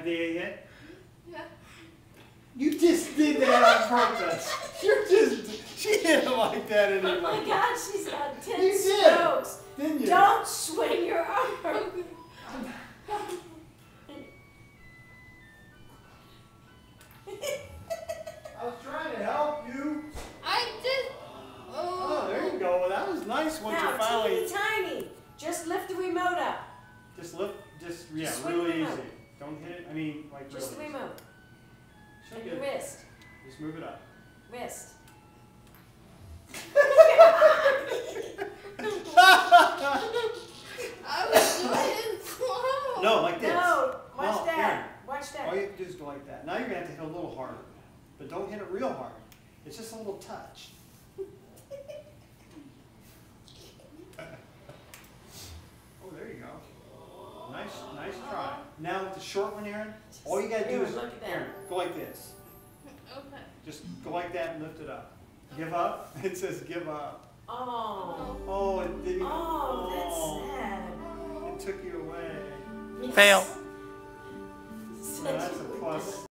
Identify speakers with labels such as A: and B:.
A: Did you hit?
B: Yeah.
A: You just did that on purpose. She hit him like that anyway.
C: Oh my God, she's got 10
A: You did,
C: strokes.
A: didn't you?
C: Don't swing your arm.
A: I was trying to help you.
B: I just.
A: Oh, there you go. Well, that was nice once
C: Now,
A: you finally.
C: teeny tiny. Just lift the remote up.
A: Just lift, yeah,
C: Just swing the
A: really easy.
C: remote.
A: Don't hit it. I mean, like
C: Just the
A: really easy.
C: remote.
A: She'll
C: And
A: get
C: your
A: it.
C: wrist.
A: Just move it up.
C: Wrist.
B: I was doing it slow.
A: No, like this.
C: No, watch
A: No,
C: that.
A: Erin.
C: Watch that.
A: All you have to do is go like that. Now you're going to have to hit a little harder. But don't hit it real hard. It's just a little touch. Oh, there you go. Nice try. Now with the short one, Erin, all you got to do
C: Erin,
A: is,
C: look at that.
A: Erin, go like this.
B: Okay.
A: Just go like that and lift it up. Give up? It says give up.
C: Oh.
A: Oh, it didn't.
C: Oh, that's sad.
A: It took you away.
D: Fail.
C: Such
A: That's a
C: a
A: plus.